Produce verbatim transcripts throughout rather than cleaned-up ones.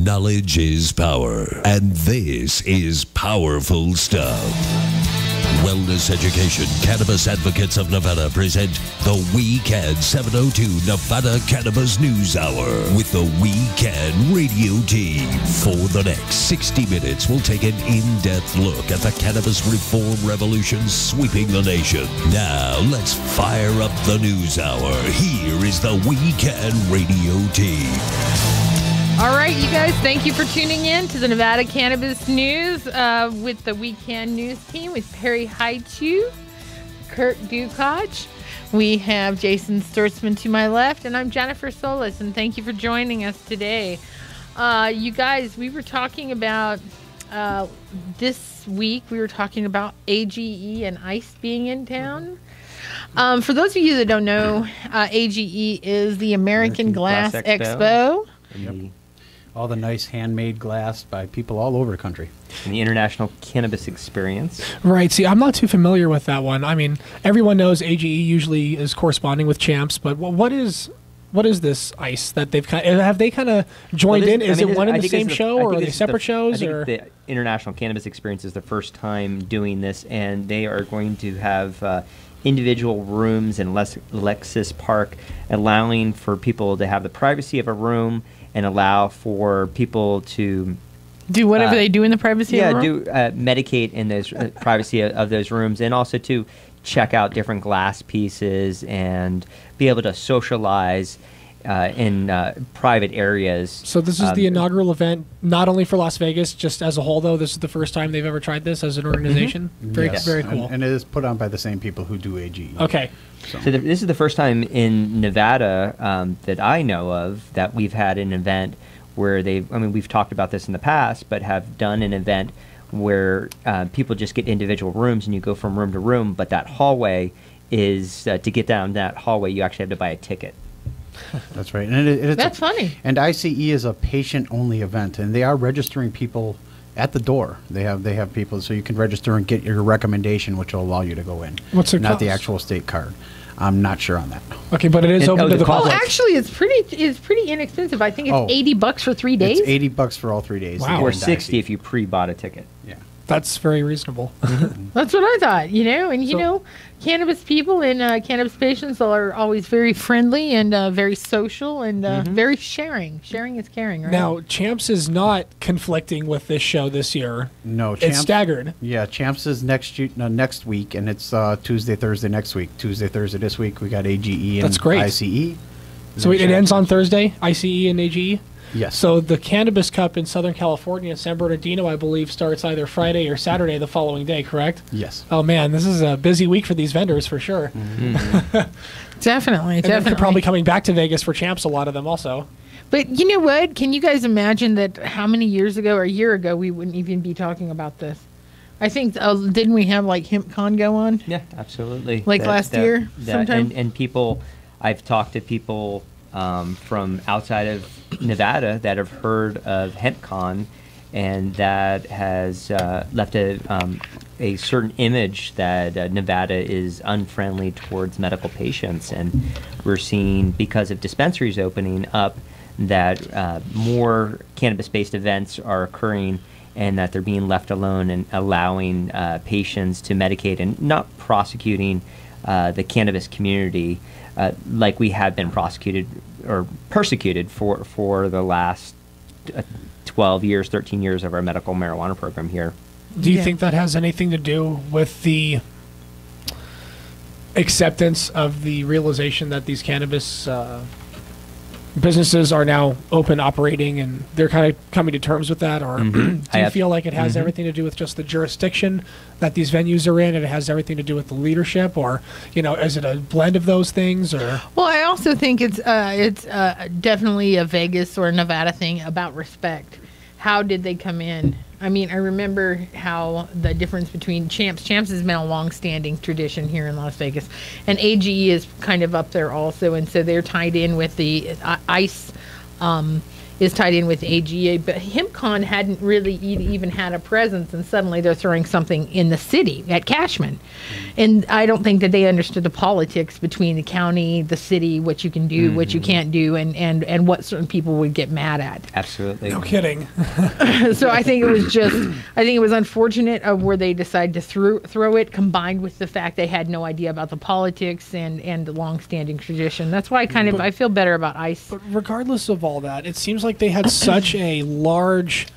Knowledge is power, and this is powerful stuff. Wellness Education Cannabis Advocates of Nevada present the We Can seven oh two Nevada Cannabis News Hour with the We Can radio team. For the next sixty minutes, we'll take an in-depth look at the cannabis reform revolution sweeping the nation. Now, let's fire up the news hour. Here is the We Can radio team. All right, you guys, thank you for tuning in to the Nevada Cannabis News uh, with the We Can News team with Perry Haitu, Kurt Dukach. We have Jason Sturzman to my left, and I'm Jennifer Solis, and thank you for joining us today. Uh, you guys, we were talking about uh, this week, we were talking about A G E and ICE being in town. Um, for those of you that don't know, uh, A G E is the American, American Glass, Glass Expo. Expo. Yep. All the nice handmade glass by people all over the country. And the International Cannabis Experience. Right. See, I'm not too familiar with that one. I mean, everyone knows A G E usually is corresponding with Champs, but what is what is this ICE that they've kind of, have they kind of joined well, this, in? Is I mean, it one and the same the, show, or are they separate the, shows? I think or? the International Cannabis Experience is the first time doing this, and they are going to have uh, individual rooms in Les- Lexus Park, allowing for people to have the privacy of a room and allow for people to do whatever uh, they do in the privacy yeah, of the room? do uh, medicate in those uh, privacy of, of those rooms, and also to check out different glass pieces and be able to socialize uh, in uh, private areas. So this is um, the inaugural event, not only for Las Vegas, just as a whole, though. This is the first time they've ever tried this as an organization. Mm-hmm. Very, yes. very cool. And, and it is put on by the same people who do A G E. Okay. So, so the, this is the first time in Nevada um, that I know of that we've had an event where they, I mean, we've talked about this in the past, but have done an event where uh, people just get individual rooms and you go from room to room, but that hallway is, uh, to get down that hallway, you actually have to buy a ticket. That's right. And it, it's That's a, funny. And I C E is a patient-only event, and they are registering people at the door. They have they have people, so you can register and get your recommendation, which will allow you to go in. What's it Not cost? the actual state card. I'm not sure on that. Okay, but it is And- open oh, to the the cost- Oh, public. actually, it's pretty it's pretty inexpensive. I think it's Oh. eighty bucks for three days. It's eighty bucks for all three days. Wow. to Or get into sixty I C E. if you pre-bought a ticket. Yeah. That's very reasonable. That's what I thought, you know. And, you So- know, cannabis people and uh, cannabis patients are always very friendly and uh, very social and uh, Mm-hmm. very sharing. Sharing is caring, right? Now, Champs is not conflicting with this show this year. No, It's Champs, staggered. Yeah, Champs is next u- no, next week, and it's uh, Tuesday, Thursday next week. Tuesday, Thursday this week, we got A G E and That's great. I C E. So it ends on Thursday, I C E and A G E? Yes. So the Cannabis Cup in Southern California, San Bernardino, I believe, starts either Friday or Saturday the following day, correct? Yes. Oh, man, this is a busy week for these vendors, for sure. Definitely, And then definitely. they're probably coming back to Vegas for Champs, a lot of them also. But you know what? Can you guys imagine that how many years ago or a year ago we wouldn't even be talking about this? I think, uh, didn't we have like HempCon go on? Yeah, absolutely. Like last year sometime? And, and people, I've talked to people um, from outside of Nevada that have heard of HempCon, and that has uh, left a, um, a certain image that uh, Nevada is unfriendly towards medical patients. And we're seeing, because of dispensaries opening up, that uh, more cannabis-based events are occurring, and that they're being left alone and allowing uh, patients to medicate and not prosecuting uh, the cannabis community uh, like we have been prosecuted or persecuted for, for the last uh, twelve years, thirteen years of our medical marijuana program here. Do you Yeah. think that has anything to do with the acceptance of the realization that these cannabis uh, businesses are now open, operating, and they're kind of coming to terms with that? Or Mhm. do I you have- feel like it has Mhm. everything to do with just the jurisdiction that these venues are in, and it has everything to do with the leadership? Or, you know, is it a blend of those things? Or Well, I also think it's uh, it's uh, definitely a Vegas or Nevada thing about respect. How did they come in? I mean, I remember how the difference between Champs. Champs has been a long-standing tradition here in Las Vegas, and A G E is kind of up there also, and so they're tied in with the uh, ICE um, is tied in with A G A, but HempCon hadn't really e- even had a presence, and suddenly they're throwing something in the city at Cashman. And I don't think that they understood the politics between the county, the city, what you can do, mm-hmm. what you can't do, and, and, and what certain people would get mad at. Absolutely. No kidding. So I think it was just, I think it was unfortunate of where they decided to throw, throw it, combined with the fact they had no idea about the politics and, and the long-standing tradition. That's why I kind of, but, I feel better about ICE. But regardless of all that, it seems like they had such a large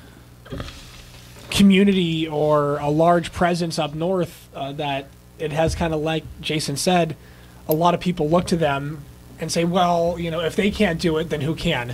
community or a large presence up north uh, that it has kind of, like Jason said, a lot of people look to them and say, well, you know, if they can't do it, then who can?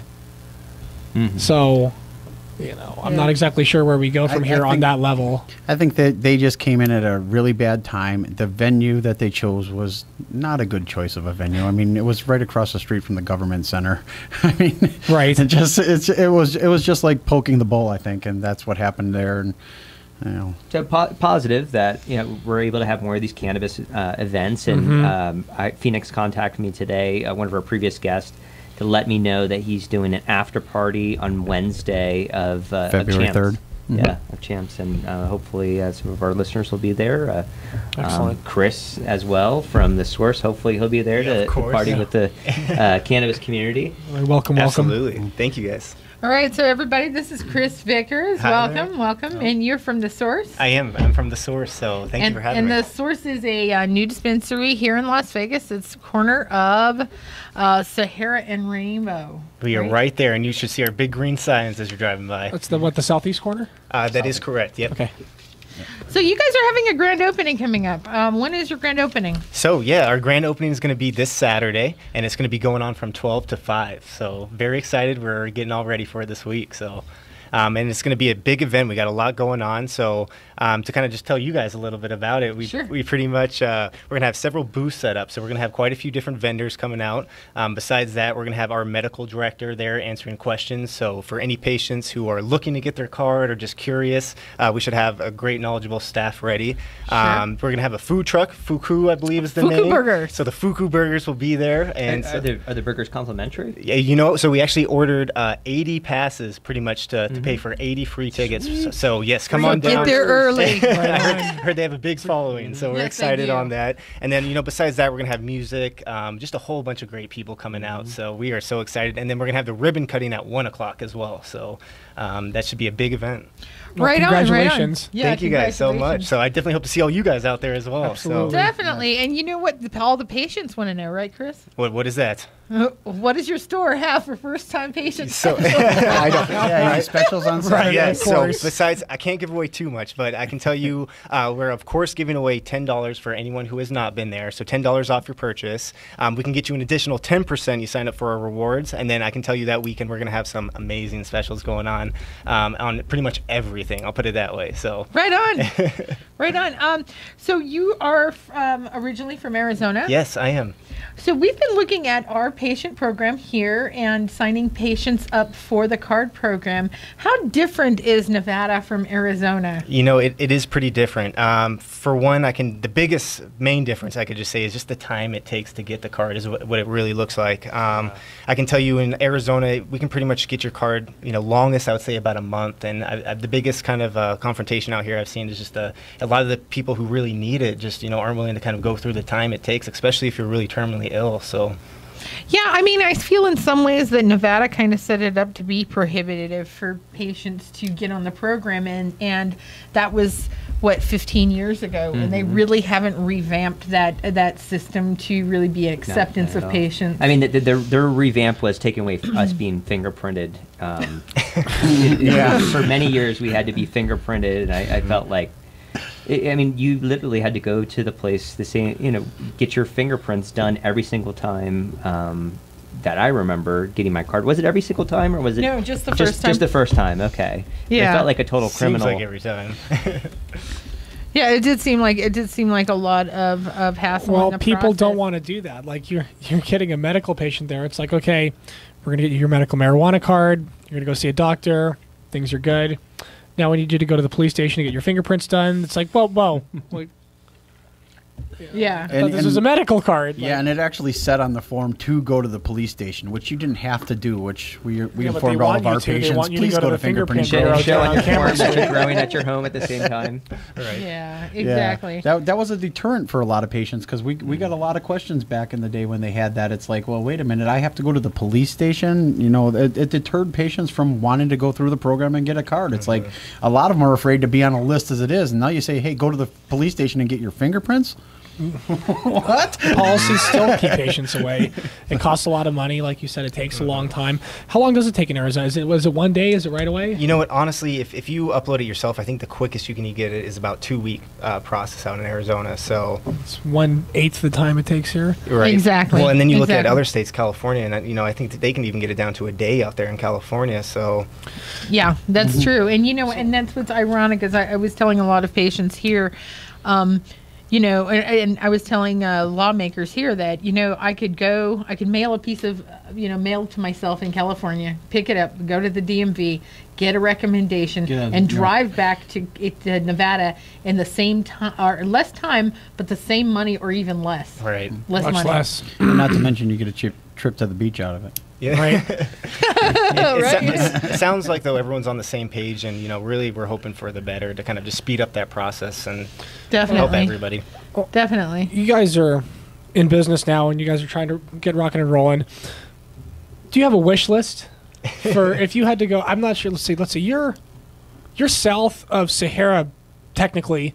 Mm-hmm. So, you know, I'm yeah. not exactly sure where we go from I, here I think, on that level. I think that they just came in at a really bad time. The venue that they chose was not a good choice of a venue. I mean, it was right across the street from the government center. I mean, right. It just it's it was it was just like poking the bull, I think, and that's what happened there. And you know, so po- positive that you know we're able to have more of these cannabis uh, events. And mm-hmm. um, I, Phoenix contacted me today, uh, one of our previous guests, to let me know that he's doing an after party on Wednesday of uh, February of third. Mm-hmm. Yeah, of Champs, and uh, hopefully uh, some of our listeners will be there. Uh, Excellent. Um, Chris as well from The Source. Hopefully he'll be there yeah, to, course, to party yeah. with the uh, cannabis community. Welcome, welcome. Absolutely. Thank you, guys. All right, so everybody, this is Chris Vickers. Hi welcome, there. welcome. Oh. And you're from The Source? I am. I'm from The Source, so thank and, you for having and me. And The Source is a uh, new dispensary here in Las Vegas. It's corner of uh, Sahara and Rainbow. We are right? right there, and you should see our big green signs as you're driving by. That's the what, the southeast corner? Uh, that South. is correct, yep. Okay. So you guys are having a grand opening coming up. Um, when is your grand opening? So, yeah, our grand opening is going to be this Saturday, and it's going to be going on from twelve to five. So very excited. We're getting all ready for it this week. So, um, and it's going to be a big event. We got a lot going on. So um, to kind of just tell you guys a little bit about it, we sure. we pretty much, uh, we're going to have several booths set up. So we're going to have quite a few different vendors coming out. Um, besides that, we're going to have our medical director there answering questions. So for any patients who are looking to get their card or just curious, uh, we should have a great knowledgeable staff ready. Sure. Um, we're going to have a food truck. Fuku, I believe, is the Fuku name. Fuku Burgers. So the Fuku Burgers will be there. And are, so, are, the, are the burgers complimentary? Yeah, you know, so we actually ordered uh, eighty passes pretty much to, mm-hmm. to pay for eighty free tickets. So, so yes, come so on down. Get there early. I heard, heard they have a big following, so we're yes, excited on that. And then, you know, besides that, we're going to have music, um, just a whole bunch of great people coming out. Mm-hmm. So we are so excited. And then we're going to have the ribbon cutting at one o'clock as well. So um, that should be a big event. Well, right congratulations. on, right on. Yeah, Thank you guys so much. So I definitely hope to see all you guys out there as well. Absolutely. So. Definitely. And you know what the, all the patients want to know, right, Chris? What What is that? Uh, what does your store have for first-time patients? So, I don't, yeah, any specials on Saturday? Right, yeah, of so course. besides, I can't give away too much, but I can tell you uh, we're, of course, giving away ten dollars for anyone who has not been there. So ten dollars off your purchase. Um, we can get you an additional ten percent. You sign up for our rewards. And then I can tell you that weekend we're going to have some amazing specials going on um, on pretty much everything. I'll put it that way. So Right on. Right on. Um, so you are um, originally from Arizona? Yes, I am. So we've been looking at our patient program here and signing patients up for the card program. How different is Nevada from Arizona? You know, it, it is pretty different. Um, for one, I can the biggest main difference I could just say is just the time it takes to get the card is what, what it really looks like. Um, I can tell you in Arizona, we can pretty much get your card, you know, longest I would say about a month. And I, I, the biggest kind of uh, confrontation out here I've seen is just a, a lot of the people who really need it just, you know, aren't willing to kind of go through the time it takes, especially if you're really terminally ill. So. Yeah, I mean, I feel in some ways that Nevada kind of set it up to be prohibitive for patients to get on the program, and, and that was, what, fifteen years ago, mm-hmm. and they really haven't revamped that that system to really be an acceptance of patients. I mean, the, the, their, their revamp was taking away us being fingerprinted. Um, yeah. For many years, we had to be fingerprinted, and I, I felt like, I mean, you literally had to go to the place, the same, you know, get your fingerprints done every single time um, that I remember getting my card. Was it every single time, or was it? No, just the just, first time. Just the first time. Okay. Yeah. It felt like a total Seems criminal. like every time. Yeah, it did seem like it did seem like a lot of of hassle. Well, in the people process. don't want to do that. Like you're you're getting a medical patient there. It's like, okay, we're gonna get you your medical marijuana card. You're gonna go see a doctor. Things are good. Now we need you to go to the police station to get your fingerprints done. It's like, whoa, whoa. Like, Yeah. I thought this was a medical card. Yeah, like, and it actually said on the form to go to the police station, which you didn't have to do, which we we Yeah, but informed they all want of you our to. They patients. want you to Please go go to to the fingerprint fingerprint bureau. Show, show on your Camera form that screen. you're growing at your home at the same time. Right. Yeah, Yeah. exactly. That, that was a deterrent for a lot of patients because we, we got a lot of questions back in the day when they had that. It's like, well, wait a minute, I have to go to the police station. You know, it, it deterred patients from wanting to go through the program and get a card. It's Mm-hmm. like a lot of them are afraid to be on a list as it is. And now you say, hey, go to the police station and get your fingerprints? What? Policies still keep patients away. It costs a lot of money. Like you said, it takes a long time. How long does it take in Arizona? Is it, was it one day? Is it right away? You know what? Honestly, if, if you upload it yourself, I think the quickest you can get it is about two week uh, process out in Arizona. So It's one eighth the time it takes here. right. Exactly. Well, and then you look at Exactly. other states, California, and uh, you know I think that they can even get it down to a day out there in California. So Yeah, that's true. And you know, and that's what's ironic is I, I was telling a lot of patients here, um, you know, and, and I was telling uh, lawmakers here that, you know, I could go, I could mail a piece of, uh, you know, mail to myself in California, pick it up, go to the D M V, get a recommendation, Yeah, and yeah. drive back to, it- to Nevada in the same time, or less time, but the same money or even less. right. Less Much money. less. Not to mention you get a cheap trip to the beach out of it. Yeah. Right. It, it, Right. sou- it sounds like though everyone's on the same page, and you know really we're hoping for the better to kind of just speed up that process and help Definitely. everybody. Definitely. You guys are in business now, and you guys are trying to get rocking and rolling. Do you have a wish list for if you had to go? I'm not sure. Let's see. Let's see. You're you're south of Sahara, technically,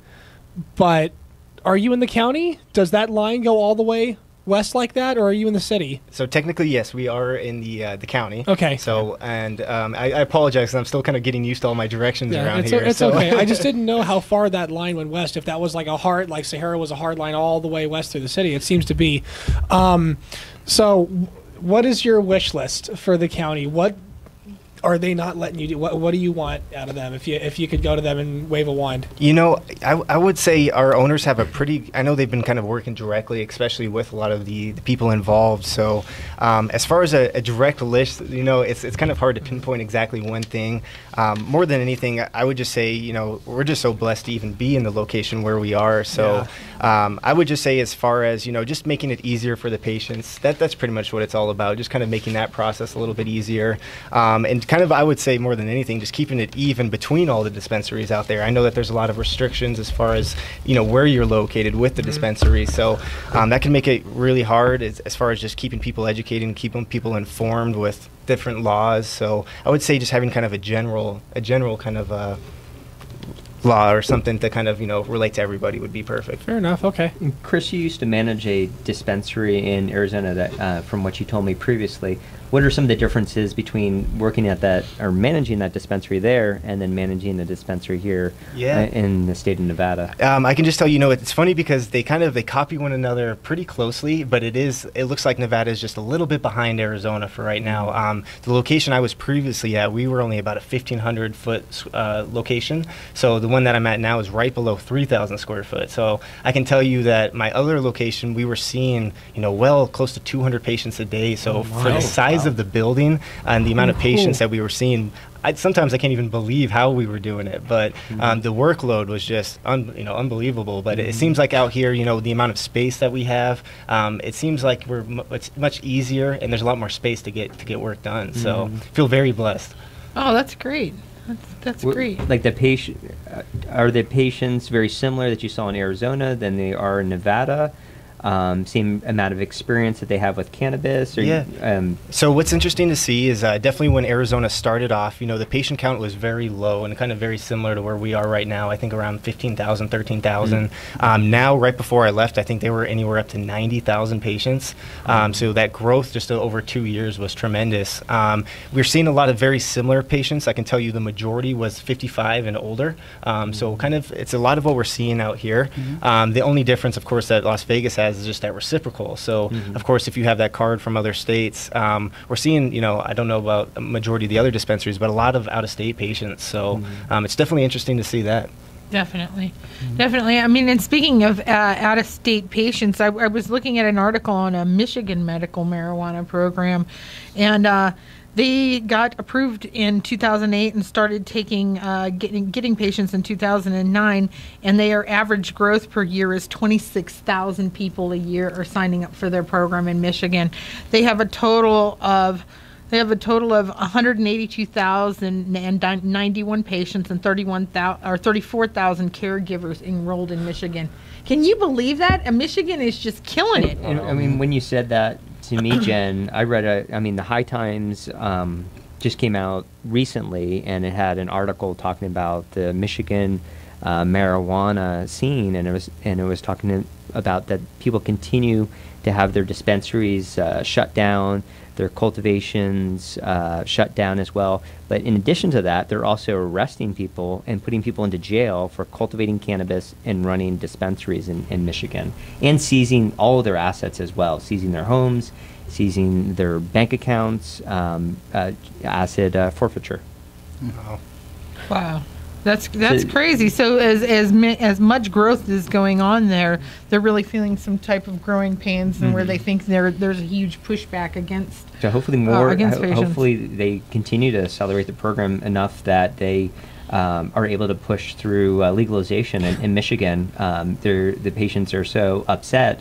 but are you in the county? Does that line go all the way west like that, or are you in the city? So technically, yes, we are in the uh, the county. Okay. So and um, I, I apologize, 'cause I'm still kind of getting used to all my directions Yeah, around it's, here. it's so. okay. I just didn't know how far that line went west. If that was like a hard, like Sahara was a hard line all the way west through the city. It seems to be. Um, so, what is your wish list for the county? What are they not letting you do? What What do you want out of them? If you if you could go to them and wave a wand. You know, I, I would say our owners have a pretty. I know they've been kind of working directly, especially with a lot of the, the people involved. So, um, as far as a, a direct list, you know, it's it's kind of hard to pinpoint exactly one thing. Um, more than anything, I- I would just say, you know, we're just so blessed to even be in the location where we are. So, um, I would just say, as far as you know, just making it easier for the patients. That that's pretty much what it's all about. Just kind of making that process a little bit easier, um, and kind of I would say more than anything, just keeping it even between all the dispensaries out there. I know that there's a lot of restrictions as far as you know where you're located with the Mm-hmm. dispensary, so um, that can make it really hard as, as far as just keeping people educated and keeping people informed with different laws. So I would say just having kind of a general, a general kind of uh, law or something to kind of you know relate to everybody would be perfect. Fair enough. Okay. Chris, you used to manage a dispensary in Arizona. That, uh, from what you told me previously, what are some of the differences between working at that or managing that dispensary there and then managing the dispensary here Yeah. uh, in the state of Nevada? Um, I can just tell you, you know, it's funny because they kind of they copy one another pretty closely, but it is it looks like Nevada is just a little bit behind Arizona for right now. Um, the location I was previously at, we were only about a fifteen hundred foot uh, location, so the one that I'm at now is right below three thousand square foot. So I can tell you that my other location, we were seeing, you know, well close to two hundred patients a day. So Oh, for my. the size of the building and the amount of patients that we were seeing, I, sometimes I can't even believe how we were doing it, but um, the workload was just un, you know unbelievable. But it, it seems like out here, you know, the amount of space that we have, um, it seems like we're mu- it's much easier, and there's a lot more space to get to get work done. So feel very blessed. Oh, that's great. That's, that's Wh- great. Like the patient, uh, are the patients very similar that you saw in Arizona than they are in Nevada? Um, same amount of experience that they have with cannabis? Or, Yeah. Um, So what's interesting to see is uh, definitely when Arizona started off, you know, the patient count was very low and kind of very similar to where we are right now. I think around fifteen thousand, thirteen thousand. Um, now, right before I left, I think they were anywhere up to ninety thousand patients. Um, so that growth just over two years was tremendous. Um, we're seeing a lot of very similar patients. I can tell you the majority was fifty-five and older. Um, so kind of, it's a lot of what we're seeing out here. Um, the only difference, of course, that Las Vegas has is just that reciprocal. So, of course, if you have that card from other states, um, we're seeing, you know, I don't know about a majority of the other dispensaries, but a lot of out-of-state patients. So um, it's definitely interesting to see that. Definitely. Definitely. I mean, and speaking of uh, out of state patients, I, I was looking at an article on a Michigan medical marijuana program, and uh, They got approved in two thousand eight and started taking uh, getting getting patients in two thousand nine, and their average growth per year is twenty-six thousand people a year are signing up for their program in Michigan. They have a total of they have a total of one hundred eighty-two thousand ninety-one patients and thirty-one thousand or thirty-four thousand caregivers enrolled in Michigan. Can you believe that? And Michigan is just killing it. And, I mean, when you said that to me, Jen, I read a, I mean, the High Times um, just came out recently, and it had an article talking about the Michigan uh, marijuana scene, and it was and it was talking to, about that people continue to have their dispensaries uh, shut down, their cultivations uh, shut down as well. But in addition to that, they're also arresting people and putting people into jail for cultivating cannabis and running dispensaries in, in Michigan, and seizing all of their assets as well, seizing their homes, seizing their bank accounts, um, uh, asset uh, forfeiture. Wow. Wow. That's that's So- crazy. So as as mi- as much growth is going on there, they're really feeling some type of growing pains, and where they think there there's a huge pushback against. So hopefully more, against ho- patients. hopefully they continue to accelerate the program enough that they um, are able to push through uh, legalization in, in Michigan. Um, they're- the patients are so upset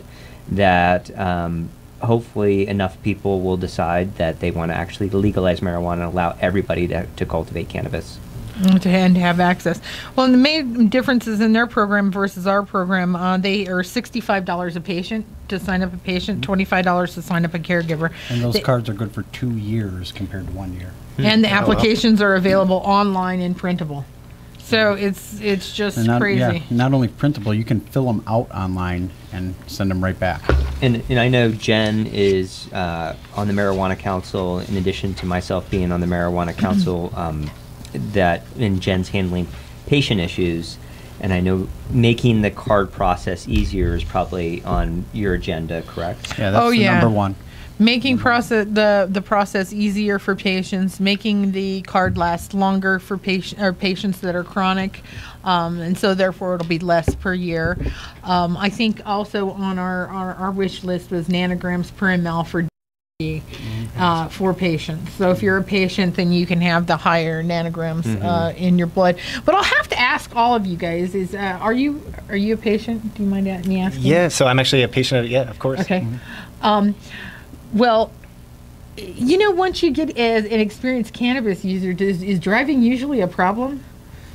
that um, hopefully enough people will decide that they want to actually legalize marijuana and allow everybody to, to cultivate cannabis. To and to have access. Well, and the main differences in their program versus our program, uh, they are sixty-five dollars a patient to sign up a patient, twenty-five dollars to sign up a caregiver. And those They- cards are good for two years compared to one year. and the Oh, wow. applications are available online and printable. So it's it's just And not, crazy. yeah, not only printable, you can fill them out online and send them right back. And, and I know Jen is uh, on the Marijuana Council, in addition to myself being on the Marijuana Council, um, that and Jen's handling patient issues. And I know making the card process easier is probably on your agenda, correct? Yeah, that's Oh, the yeah. number one. Making process the the process easier for patients, making the card last longer for patient or patients that are chronic, um, and so therefore it'll be less per year. Um, I think also on our, our, our wish list was nanograms per ml for uh, for patients. So if you're a patient, then you can have the higher nanograms uh, in your blood. But I'll have to ask all of you guys: Is uh, are you are you a patient? Do you mind me asking? Yeah, so I'm actually a patient of, yeah, of course. Okay. Um, well, you know, once you get as an experienced cannabis user, does, is driving usually a problem?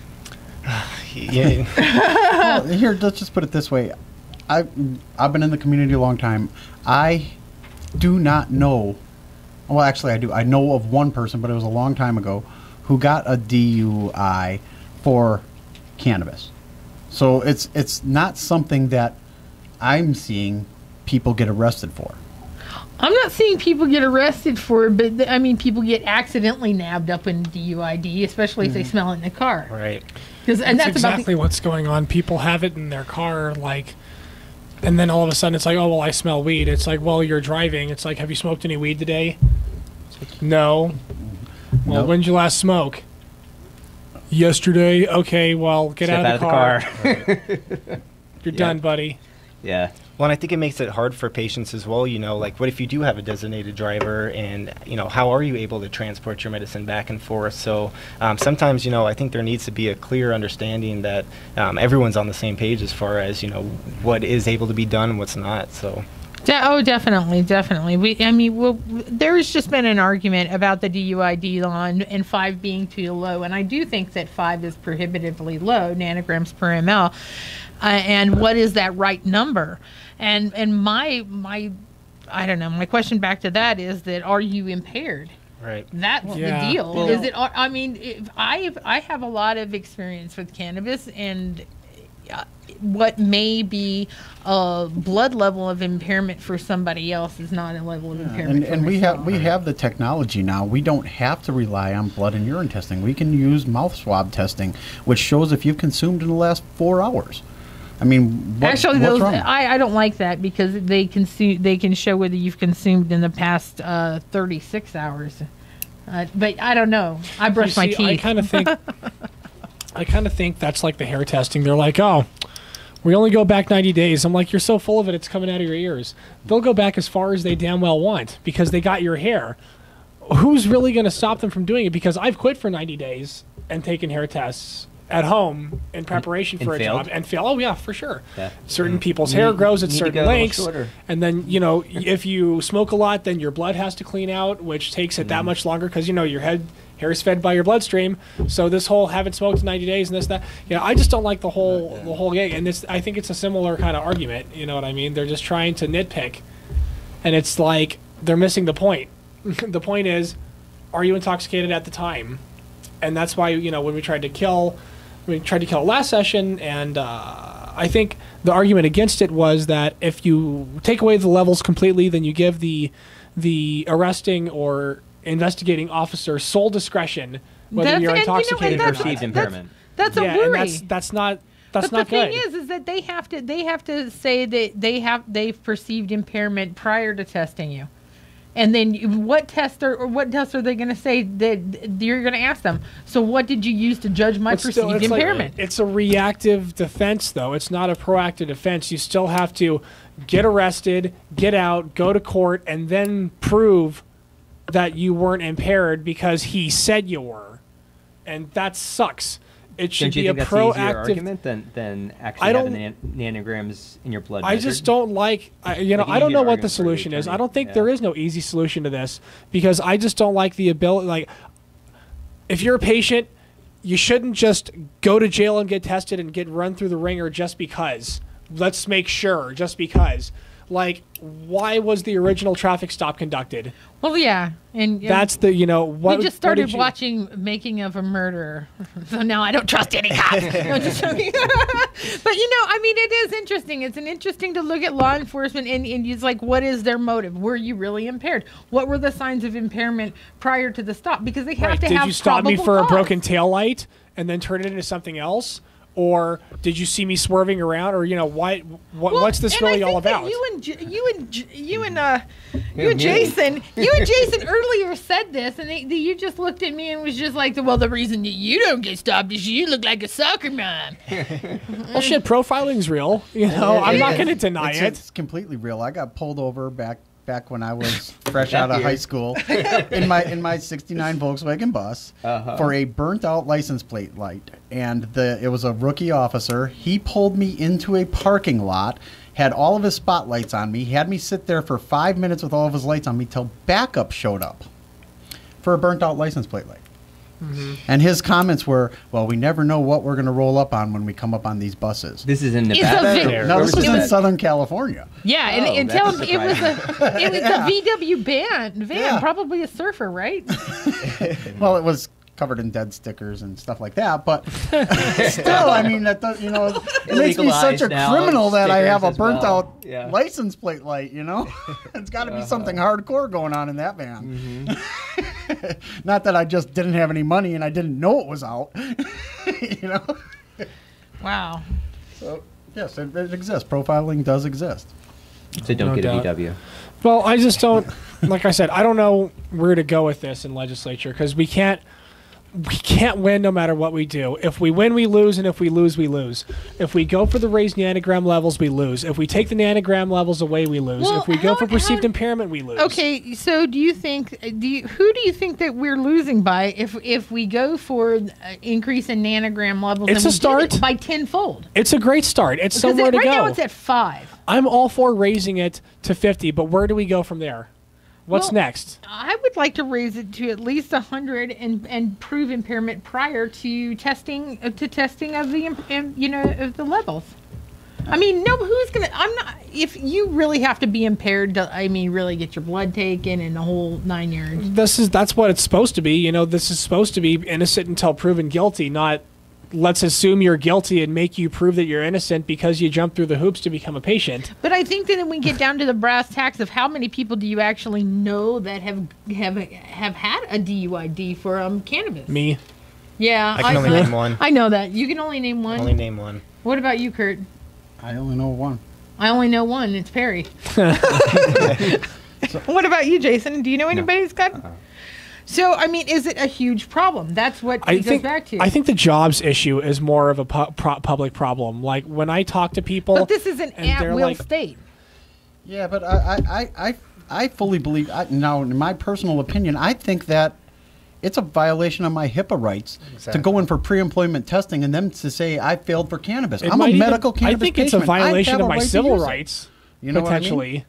Yeah. Well, here, let's just put it this way. I've, I've been in the community a long time. I do not know, well, actually I do. I know of one person, but it was a long time ago, who got a D U I for cannabis. So it's it's not something that I'm seeing people get arrested for. I'm not seeing people get arrested for it, but th- I mean, people get accidentally nabbed up in D U I D, especially if they smell it in the car. Right. 'Cause- and That's that's about exactly the, what's going on. People have it in their car, like, and then all of a sudden it's like, oh, well, I smell weed. It's like, well, you're driving. It's like, have you smoked any weed today? It's like, no. Well, Nope. when did you last smoke? Yesterday. Okay, well, get Step out of the car. car. You're Yeah. done, buddy. Yeah. Well, and I think it makes it hard for patients as well. You know, like, what if you do have a designated driver, and you know, how are you able to transport your medicine back and forth? So um, sometimes, you know, I think there needs to be a clear understanding that um, everyone's on the same page as far as, you know, what is able to be done and what's not. So. De- oh, definitely, definitely. We, I mean, well, there's just been an argument about the D U I D law and, and five being too low, and I do think that five is prohibitively low, nanograms per ml. Uh, and what is that right number? And and my my, I don't know. My question back to that is that are you impaired? Right. That's Yeah. the deal. Well- is it? I mean, if I I have a lot of experience with cannabis, and uh, what may be a blood level of impairment for somebody else is not a level of impairment. And, for and we myself. have we have the technology now. We don't have to rely on blood and urine testing. We can use mouth swab testing, which shows if you've consumed in the last four hours. I mean, what, Actually, what's those wrong? I, I don't like that because they consume they can show whether you've consumed in the past uh, thirty-six hours. Uh, but I don't know. I brush You my see, teeth. I kind of think, I kind of think that's like the hair testing. They're like, oh, we only go back ninety days. I'm like, you're so full of it, it's coming out of your ears. They'll go back as far as they damn well want because they got your hair. who's really going to stop them from doing it? Because I've quit for ninety days and taken hair tests at home in preparation and, for and a failed? job and fail. Oh yeah, for sure. Yeah. Certain people's You hair need- grows at need to certain go a little lengths, shorter. and then you know if you smoke a lot, then your blood has to clean out, which takes it that much longer because you know your head hair is fed by your bloodstream. So this whole haven't smoked in ninety days and this that. Yeah, I just don't like the whole the whole gig, and this I think it's a similar kind of argument. You know what I mean? They're just trying to nitpick, and it's like they're missing the point. The point is, are you intoxicated at the time? And that's why you know when we tried to kill. We tried to kill it last session, and uh, I think the argument against it was that if you take away the levels completely, then you give the the arresting or investigating officer sole discretion whether That's- you're and you know, and intoxicated that's- or Perceived not. impairment. That's a yeah, and worry. that's that's not that's but not the thing good. is, is that they have to they have to say that they have they've perceived impairment prior to testing you, and then you- what test are, or what tests are they going to say that you're going to ask them? So what did you use to judge my But still, perceived it's like- impairment? it's a reactive defense, though. It's not a proactive defense. You still have to get arrested, get out, go to court, and then prove that you weren't impaired because he said you were, and that sucks. It should Don't you be a think that's an easier proactive. argument than, than actually I having don't- the nan- nanograms in your blood? I just measured? don't like, I, you know, Like an I don't know easier what the argument for the solution is. I attorney, don't think yeah. there is no easy solution to this because I just don't like the ability. Like, if you're a patient, you shouldn't just go to jail and get tested and get run through the ringer just because. Let's make sure, just because. Like, why was the original traffic stop conducted? Well, yeah, and and That's the, you know, what we just what started did you- watching Making of a Murderer, so now I don't trust any cops. No, just joking. But you know, I mean, it is interesting. It's an interesting to look at law enforcement and, and it's like, what is their motive? Were you really impaired? What were the signs of impairment prior to the stop? Because they have Right, to did have you stop me probable for a cause. broken tail light and then turn it into something else? Or did you see me swerving around? Or, you know, why, what, Well, what's this and really I all think that about? You and J- you and J- you and uh, you and me. Jason, you and Jason earlier said this, and they, they, you just looked at me and was just like, "Well, the reason that you don't get stopped is you look like a soccer mom." Well, shit, profiling's real. You know, I'm not going to deny it's, it. It's completely real. I got pulled over back back when I was fresh out of high school in my in my sixty-nine Volkswagen bus Uh-huh. for a burnt out license plate light, and the it was a rookie officer. He pulled me into a parking lot, had all of his spotlights on me, had me sit there for five minutes with all of his lights on me till backup showed up for a burnt out license plate light. Mm-hmm. And his comments were, "Well, we never know what we're going to roll up on when we come up on these buses." This is in It's a Nevada? vi- or- No, or this was it in was- Southern California. Yeah, and, Oh, and that's tell him it was a it was Yeah. a V W van van, Yeah. probably a surfer, right? Well, it was covered in dead stickers and stuff like that, but still, I mean, that does, you know, it makes me such a Illegalized now, criminal that I stickers have a as burnt well. out Yeah. license plate light. You know, it's got to be something hardcore going on in that van. Not that I just didn't have any money and I didn't know it was out. You know, Wow. so yes, it, it exists. Profiling does exist. So don't No get a doubt. V W. Well, I just don't, like I said, I don't know where to go with this in legislature because we can't, we can't win no matter what we do. If we win, we lose, and if we lose, we lose. If we go for the raised nanogram levels, we lose. If we take the nanogram levels away, we lose. Well, if we go how- for perceived how- impairment, we lose. Okay, so do you think do you, who do you think that we're losing by if if we go for uh, increase in nanogram levels? It's and a we did it start. by tenfold. It's a great start. It's Because somewhere it, to right go. now it's at five. I'm all for raising it to fifty, but where do we go from there? What's Well, next? I would like to raise it to at least a hundred and and prove impairment prior to testing uh, to testing of the imp- um, you know of the levels. I mean, no, who's gonna? I'm not. If you really have to be impaired, to, I mean, really get your blood taken and the whole nine yards. This is that's what it's supposed to be. You know, this is supposed to be innocent until proven guilty, not let's assume you're guilty and make you prove that you're innocent because you jumped through the hoops to become a patient. But I think that when we get down to the brass tacks of how many people do you actually know that have have have had a D U I D for um cannabis? Me. Yeah, I can only name one. I know that. You can only name one. Only name one. What about you, Kurt? I only know one. I only know one. It's Perry. What about you, Jason? Do you know anybody who's got? So, I mean, is it a huge problem? That's what I it goes think back to. I think the jobs issue is more of a pu- pro- public problem. Like when I talk to people, but this is an and they're at-will like- state. Yeah, but I, I, I, I I fully believe. I, now, in my personal opinion, I think that it's a violation of my HIPAA rights exactly. to go in for pre-employment testing and then to say I failed for cannabis. It I'm a medical even, cannabis I think patient. it's a violation of my right civil rights. You know potentially.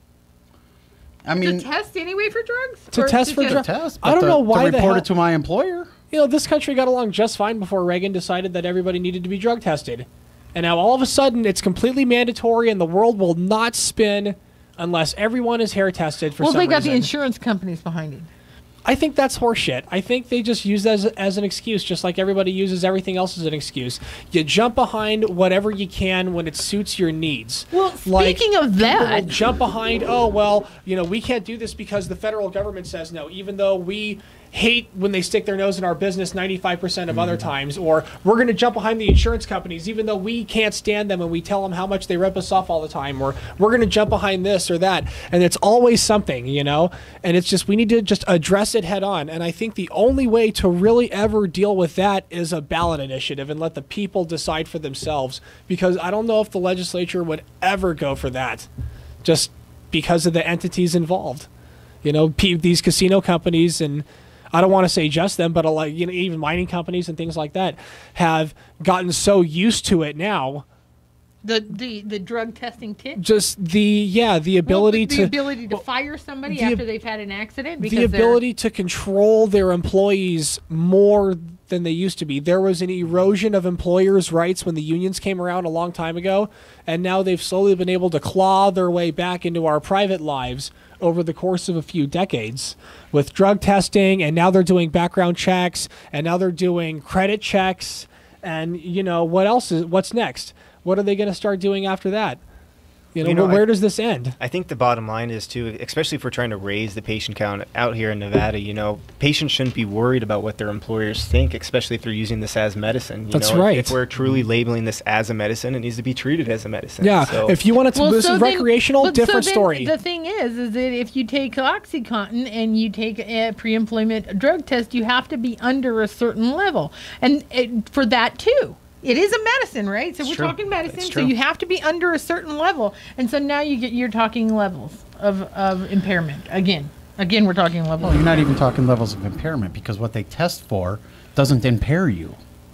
I mean? I mean, to test anyway for drugs. To or test to for drugs. Test, I don't to, know why to the report hell, it to my employer. You know, this country got along just fine before Reagan decided that everybody needed to be drug tested, and now all of a sudden it's completely mandatory, and the world will not spin unless everyone is hair tested for well, some reason. Well, they got reason. the insurance companies behind it. I think that's horseshit. I think they just use that as, as an excuse, just like everybody uses everything else as an excuse. You jump behind whatever you can when it suits your needs. Well, like, speaking of that, jump behind, oh, well, you know, we can't do this because the federal government says no, even though we hate when they stick their nose in our business ninety-five percent of mm-hmm. other times, or we're going to jump behind the insurance companies even though we can't stand them and we tell them how much they rip us off all the time, or we're going to jump behind this or that, and it's always something, you know, and it's just we need to just address it head on. And I think the only way to really ever deal with that is a ballot initiative and let the people decide for themselves, because I don't know if the legislature would ever go for that just because of the entities involved, you know, p- these casino companies, and I don't want to say just them, but a lot, you know, even mining companies and things like that have gotten so used to it now. The the, the drug testing kit. Just the yeah the ability well, the, to the ability to well, fire somebody the, after they've had an accident. The ability to control their employees more than they used to be. There was an erosion of employers' rights when the unions came around a long time ago, and now they've slowly been able to claw their way back into our private lives over the course of a few decades with drug testing, and now they're doing background checks, and now they're doing credit checks, and you know what else is what's next? What are they going to start doing after that? You know, you know where I, does this end? I think the bottom line is, too, especially if we're trying to raise the patient count out here in Nevada, you know, patients shouldn't be worried about what their employers think, especially if they're using this as medicine. You That's know, right. If, if we're truly labeling this as a medicine, it needs to be treated as a medicine. Yeah, so. if you want to, well, this so is then, recreational, but different so then story. The thing is, is that if you take OxyContin and you take a pre-employment drug test, you have to be under a certain level. And it, for that, too. It is a medicine, right? So it's we're true. talking medicine, it's so true. you have to be under a certain level. And so now you get you're talking levels of, of impairment. Again, again, we're talking levels. Well, you're not even talking levels of impairment, because what they test for doesn't impair you.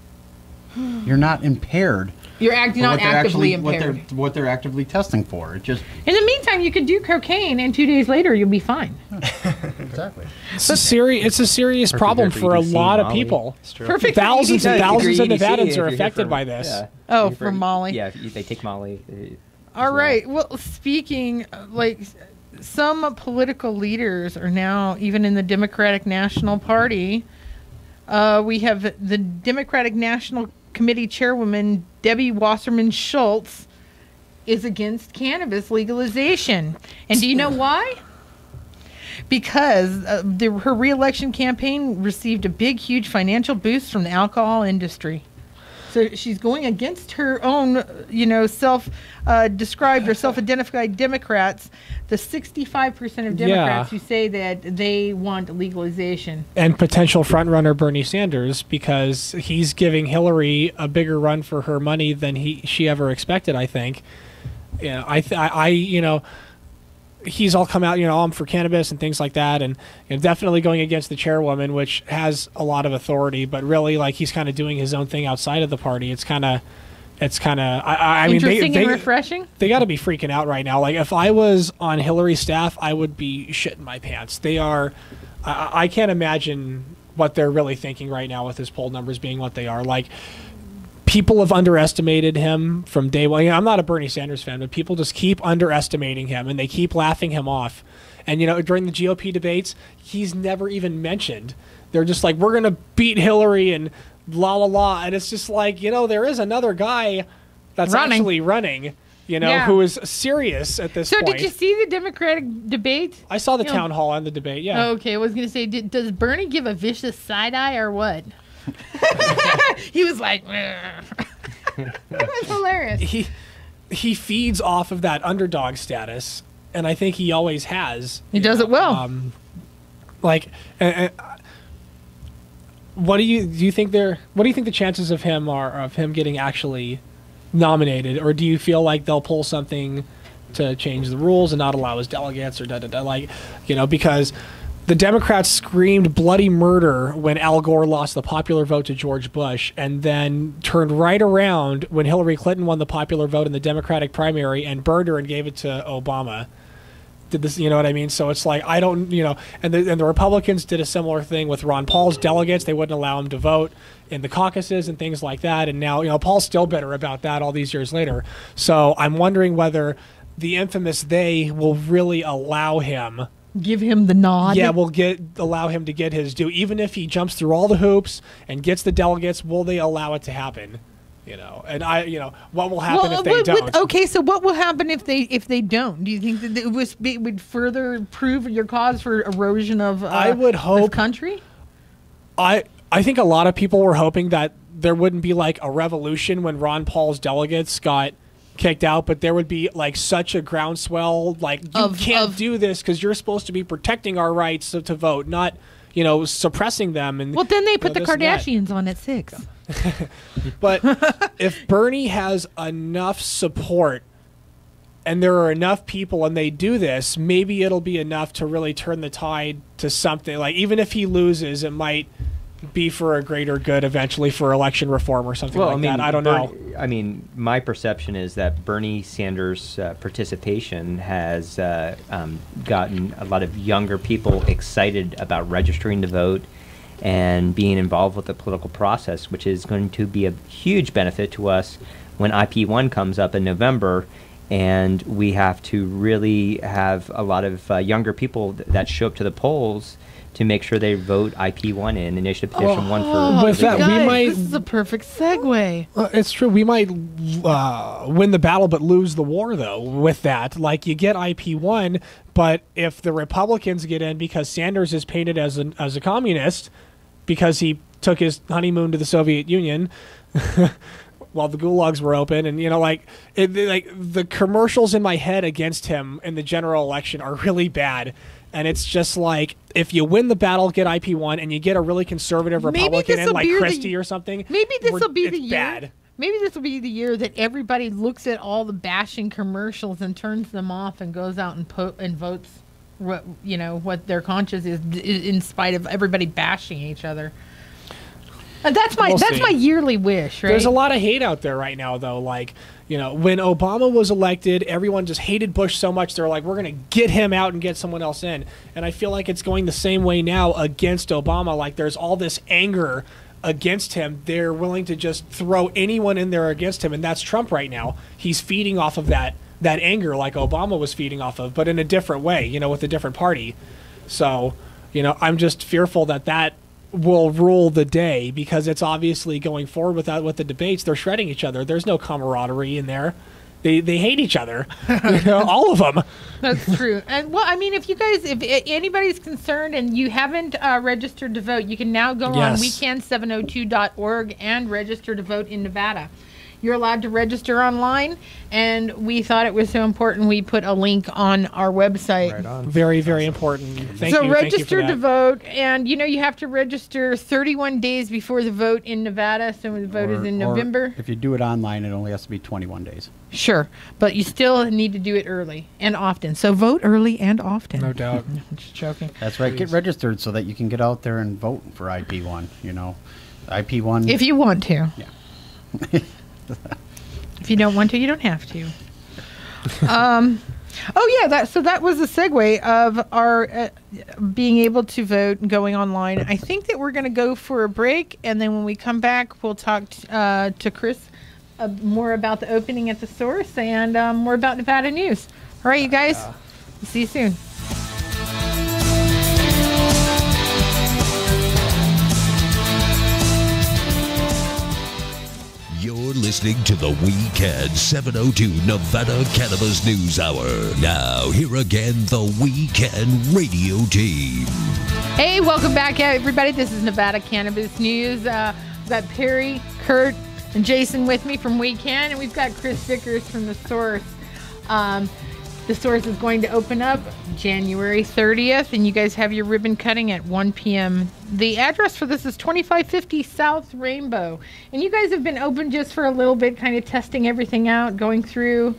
You're not impaired. You're act- not actively actually, impaired. What they're, what they're actively testing for. It just In the meantime, you could do cocaine, and two days later, you'll be fine. exactly. It's a serious, it's a serious Perfect problem for for a E D C, lot of Molly. people. It's true. Perfect. Thousands and Yeah, thousands of if you're E D C, Nevadans if are you're affected from- by this. yeah. Oh, If for you're- Molly. Yeah, if you, they take Molly. uh, All as well. right. Well, speaking, uh, like, some political leaders are now, even in the Democratic National Party, uh, we have the Democratic National Committee Chairwoman, Debbie Wasserman Schultz, is against cannabis legalization. And do you know why? Because uh, the, her reelection campaign received a big, huge financial boost from the alcohol industry. So she's going against her own, you know, self-described uh, or self-identified Democrats, the sixty-five percent of Democrats Yeah. who say that they want legalization. And potential frontrunner Bernie Sanders, because he's giving Hillary a bigger run for her money than he she ever expected, I think. Yeah, I, th- I, I, you know, he's all come out, you know, I'm for cannabis and things like that, and you know, definitely going against the chairwoman, which has a lot of authority, but really, like, he's kind of doing his own thing outside of the party. It's kind of, it's kind of, I, I mean, they, Interesting they, and refreshing. they got to be freaking out right now. Like, if I was on Hillary's staff, I would be shitting my pants. They are, I, I can't imagine what they're really thinking right now with his poll numbers being what they are. Like, people have underestimated him from day one. You know, I'm not a Bernie Sanders fan, but people just keep underestimating him, and they keep laughing him off. And, you know, during the G O P debates, he's never even mentioned. They're just like, we're going to beat Hillary and la la la. And it's just like, you know, there is another guy that's Running. actually running, you know, Yeah. who is serious at this So point. did you see the Democratic debate? I saw the You know- town hall and the debate, yeah. Oh, okay, I was going to say, did, does Bernie give a vicious side-eye or what? He was like, that was hilarious. He, he feeds off of that underdog status, and I think he always has. He does it well. Um, like, uh, uh, what do you do? You think there? What do you think the chances of him are of him getting actually nominated, or do you feel like they'll pull something to change the rules and not allow his delegates or da da da. Like, you know, because the Democrats screamed bloody murder when Al Gore lost the popular vote to George Bush, and then turned right around when Hillary Clinton won the popular vote in the Democratic primary and burned her and gave it to Obama. Did this, you know what I mean? So it's like, I don't, you know, and the, and the Republicans did a similar thing with Ron Paul's delegates. They wouldn't allow him to vote in the caucuses and things like that. And now, you know, Paul's still bitter about that all these years later. So I'm wondering whether the infamous they will really allow him. Give him the nod. Yeah, we'll get allow him to get his due, even if he jumps through all the hoops and gets the delegates. Will they allow it to happen? You know, and I, you know, what will happen well, if they with, don't? With, okay, so what will happen if they if they don't? Do you think that it, was, it would further prove your cause for erosion of? Uh, I would hope country. I I think a lot of people were hoping that there wouldn't be like a revolution when Ron Paul's delegates got kicked out, but there would be like such a groundswell, like you of, can't of, do this because you're supposed to be protecting our rights to, to vote, not, you know, suppressing them. And well, then they put you know, the Kardashians on at six. But if Bernie has enough support and there are enough people and they do this, maybe it'll be enough to really turn the tide to something. Like, even if he loses, it might be for a greater good eventually for election reform or something well, like I mean, that. I don't Bern- know. I mean, my perception is that Bernie Sanders' uh, participation has uh, um, gotten a lot of younger people excited about registering to vote and being involved with the political process, which is going to be a huge benefit to us when I P one comes up in November. And we have to really have a lot of uh, younger people th- that show up to the polls to make sure they vote I P one in, Initiative Petition oh, one for... With that, guys, we might, this is a perfect segue. Uh, it's true. We might uh, win the battle but lose the war, though, with that. Like, you get I P one, but if the Republicans get in because Sanders is painted as, an, as a communist because he took his honeymoon to the Soviet Union... while the gulags were open, and you know, like, it, like the commercials in my head against him in the general election are really bad, and it's just like, if you win the battle, get I P one, and you get a really conservative Republican in like Christie the, or something, maybe this will be the year. Bad. Maybe this will be the year that everybody looks at all the bashing commercials and turns them off and goes out and po- and votes, what you know what their conscience is, in spite of everybody bashing each other. And that's my we'll that's see. my yearly wish, right? There's a lot of hate out there right now, though. Like, you know, when Obama was elected, everyone just hated Bush so much. They're like, we're going to get him out and get someone else in. And I feel like it's going the same way now against Obama. Like, there's all this anger against him. They're willing to just throw anyone in there against him. And that's Trump right now. He's feeding off of that, that anger like Obama was feeding off of, but in a different way, you know, with a different party. So, you know, I'm just fearful that that will rule the day, because it's obviously going forward without with the debates. They're shredding each other. There's no camaraderie in there. They they hate each other, you know, all of them. That's true. And well, I mean, if you guys, if anybody's concerned and you haven't uh, registered to vote, you can now go Yes. on weekend seven oh two dot org and register to vote in Nevada. You're allowed to register online, and we thought it was so important we put a link on our website. Right on. Very, very important. Thank so you. register Thank you for to that. vote, and you know you have to register thirty-one days before the vote in Nevada. So the vote Or- is in or November. If you do it online, it only has to be twenty-one days. Sure, but you still need to do it early and often. So vote early and often. No doubt. I'm just joking. That's right. Get registered so that you can get out there and vote for I P one. You know, I P one. If you want to. Yeah. If you don't want to, you don't have to. um, oh yeah, that so that was a segue of our uh, being able to vote and going online. I think that we're going to go for a break, and then when we come back, we'll talk t- uh, to Chris uh, more about the opening at the source and um, more about Nevada news. All right, you guys. Yeah. See you soon. You're listening to the Weekend seven oh two Nevada Cannabis News Hour. Now, here again, the Weekend Radio Team. Hey, welcome back, everybody. This is Nevada Cannabis News. Uh, we've got Perry, Kurt, and Jason with me from Weekend, and we've got Chris Vickers from The Source. Um, the Source is going to open up January thirtieth, and you guys have your ribbon cutting at one p.m. The address for this is twenty-five fifty South Rainbow. And you guys have been open just for a little bit, kind of testing everything out, going through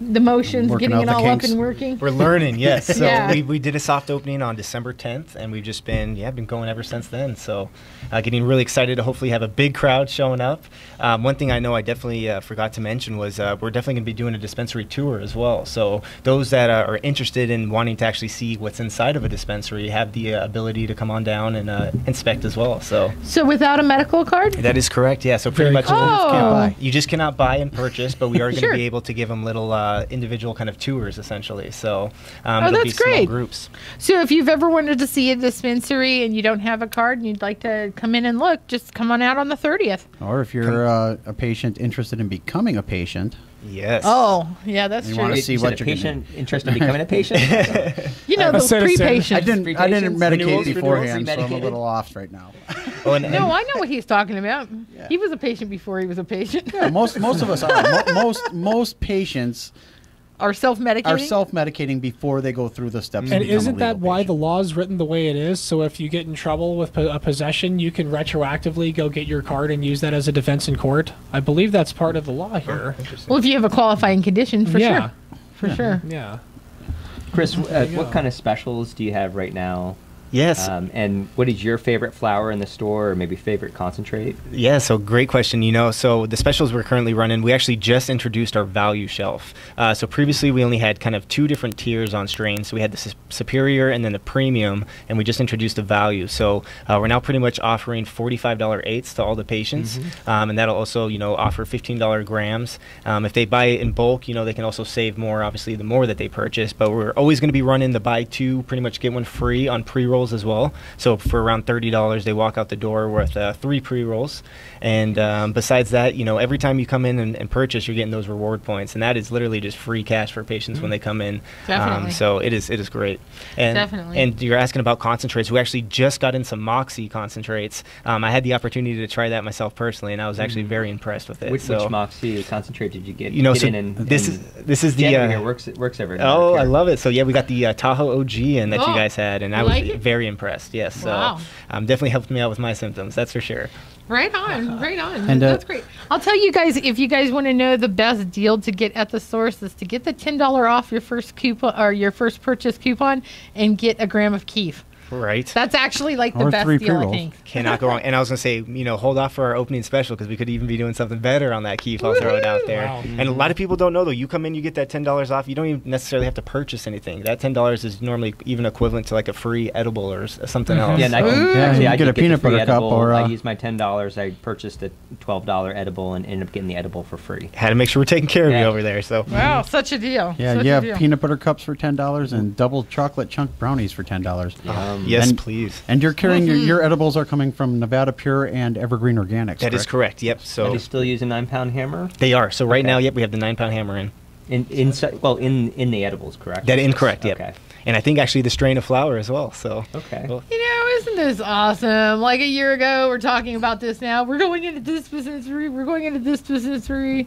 the motions, Working getting out it the all kinks. up and working. We're learning, yes. So Yeah. we, we did a soft opening on December tenth, and we've just been yeah been going ever since then. So uh, getting really excited to hopefully have a big crowd showing up. Um, one thing I know I definitely uh, forgot to mention was uh, we're definitely going to be doing a dispensary tour as well. So those that uh, are interested in wanting to actually see what's inside of a dispensary have the uh, ability to come on down and uh, inspect as well. So So without a medical card? that is correct. Yeah. So pretty Very much cool. Oh. Can't buy. you just cannot buy and purchase, but we are going to Sure. be able to give them little uh, individual kind of tours essentially. So um, Oh, there'll that's be small great. groups. So if you've ever wanted to see a dispensary and you don't have a card and you'd like to come in and look, just come on out on the thirtieth. Or if you're uh, a patient interested in becoming a patient, Yes. Oh, yeah, that's You true. wanna You see said what a you're gonna patient interested in becoming a patient. You know, A the citizen. pre-patient. I didn't. Free I didn't patients, medicate renewals, beforehand, renewals, so I'm a remedicated. little off right now. Oh, and, No, I know what he's talking about. Yeah. He was a patient before he was a patient. Yeah, most most of us are. Mo- most most patients Are self-medicating? are self-medicating before they go through the steps. to And become a isn't that legal why patient. the law is written the way it is? So if you get in trouble with po- a possession, you can retroactively go get your card and use that as a defense in court. I believe that's part of the law here. Well, if you have a qualifying condition, for yeah, sure. For sure. yeah. Chris, uh, you what go. kind of specials do you have right now? yes. Um, and what is your favorite flower in the store, or maybe favorite concentrate? Yeah, so great question. You know, so the specials we're currently running, we actually just introduced our value shelf. Uh, so previously we only had kind of two different tiers on strains. So we had the su- superior and then the premium, and we just introduced the value. So uh, we're now pretty much offering forty-five dollar eighths to all the patients, um, and that'll also, you know, offer fifteen dollar grams. Um, if they buy it in bulk, you know, they can also save more, obviously, the more that they purchase. But we're always going to be running the buy two, pretty much get one free on pre-rolls as well. So for around thirty dollars, they walk out the door with uh, three pre-rolls. And um, besides that, you know, every time you come in and, and purchase, you're getting those reward points, and that is literally just free cash for patients when they come in. Definitely. Um, so it is it is great. And, Definitely. And you're asking about concentrates. We actually just got in some Moxie concentrates. Um, I had the opportunity to try that myself personally, and I was actually very impressed with it. Which, so, which Moxie concentrate did you get? You know, get so in and, this and is this is the Jen uh, here works works every day. Oh, I love it. So yeah, we got the uh, Tahoe O G in that Oh, you guys had, and I you was like it? very impressed. Yes, so Wow. um, definitely helped me out with my symptoms. That's for sure. Right on, right on. And, uh, That's great. I'll tell you guys, if you guys want to know the best deal to get at the source is to get the ten dollars off your first coupon or your first purchase coupon and get a gram of keef. Right. That's actually like the Or best three deal, I pre-rolls. think. Cannot go wrong. And I was gonna say, you know, hold off for our opening special because we could even be doing something better on that keef. I'll throw it out there. Wow. And a lot of people don't know though. You come in, you get that ten dollars off. You don't even necessarily have to purchase anything. That ten dollars is normally even equivalent to like a free edible or s- something else. Yeah, and I So- can, Ooh. Yeah, actually, you I get did a the peanut free butter cup edible. or, I uh, used my ten dollars. I purchased a twelve dollar edible and ended up getting the edible for free. had to make sure we're taking care of you Yeah. over there. So Wow, such a deal. Yeah, such you a have deal. peanut butter cups for ten dollars and double chocolate chunk brownies for ten dollars. Um, yes, And- please. And you're carrying Mm-hmm. your, your edibles are coming from Nevada Pure and Evergreen Organics. That is correct. Yep. Are So they still using nine pound hammer? they are. So right Okay. now, yep, we have the nine pound hammer in. In inside, well, in in the edibles, correct? That incorrect. Yep. Okay. And I think actually the strain of flower as well. So Okay. Well, You know, isn't this awesome? Like a year ago, we're talking about this now. We're going into this dispensary. We're going into this dispensary.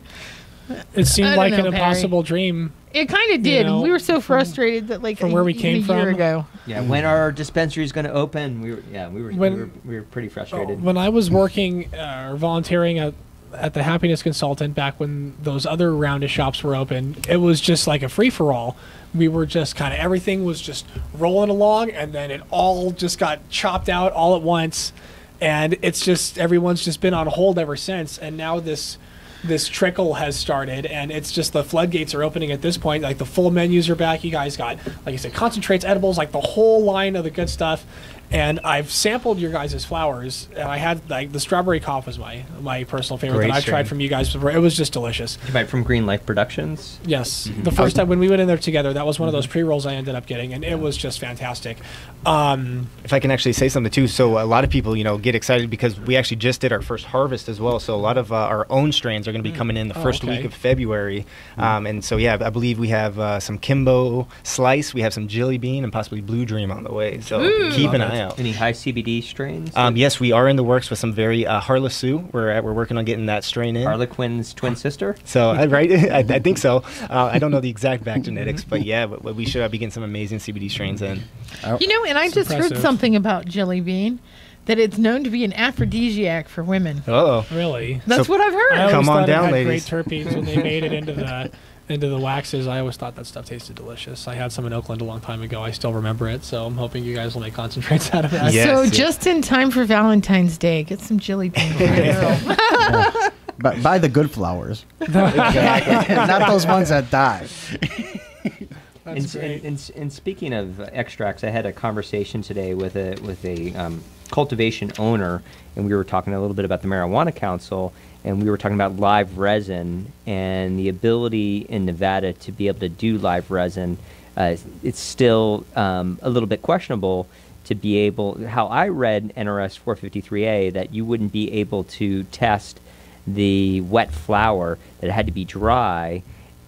It seemed I don't like know, an Perry. impossible dream. It kind of did. know, we were so from- frustrated that, like, from a, where we even came a year from. ago. Yeah. When are our dispensaries going to open? We were. Yeah. We were. When- we were. We were pretty frustrated. When I was working uh, or volunteering at at the Happiness Consultant back when those other roundest shops were open, it was just like a free for all. We were just kind of everything was just rolling along, and then it all just got chopped out all at once, and it's just everyone's just been on hold ever since. And now this this trickle has started, and it's just the floodgates are opening at this point. Like the full menus are back. You guys got, like I said, concentrates, edibles, like the whole line of the good stuff. And I've sampled your guys' flowers, and I had like the strawberry cough was my my personal favorite Great that I've strain. tried from you guys before. It was just delicious. You buy it from Green Life Productions. Yes, the first time when we went in there together, that was one of those pre rolls I ended up getting, and it was just fantastic. Um, if I can actually say something too, so a lot of people, you know, get excited because we actually just did our first harvest as well. So a lot of uh, our own strains are going to be coming in the Oh, first okay. week of February, um, and so yeah, I believe we have uh, some Kimbo Slice, we have some Jelly Bean, and possibly Blue Dream on the way. So Ooh. keep an Love eye it. out. Any high C B D strains? Um, yes, we are in the works with some very uh, Harlessu. We're at, we're working on getting that strain in. Harlequin's twin sister. So I right, I, I think so. Uh, I don't know the exact back genetics, but yeah, but, but we should be getting some amazing C B D strains in. You know, and I It's just heard impressive. something about Jelly Bean, that it's known to be an aphrodisiac for women. Uh oh. really, That's So- what I've I heard. always Come on thought down, it had ladies. great terpenes when they made it into the into the waxes. I always thought that stuff tasted delicious. I had some in Oakland a long time ago. I still remember it, so I'm hoping you guys will make concentrates out of that. Yes, so yes. just in time for Valentine's Day, get some jelly beans. Yeah. But buy the good flowers, not those ones that die. And, and, and, and speaking of extracts, I had a conversation today with a with a um, cultivation owner, and we were talking a little bit about the Marijuana Council, and we were talking about live resin and the ability in Nevada to be able to do live resin. Uh, it's still um, a little bit questionable to be able, how I read N R S four fifty-three A, that you wouldn't be able to test the wet flower, that it had to be dry.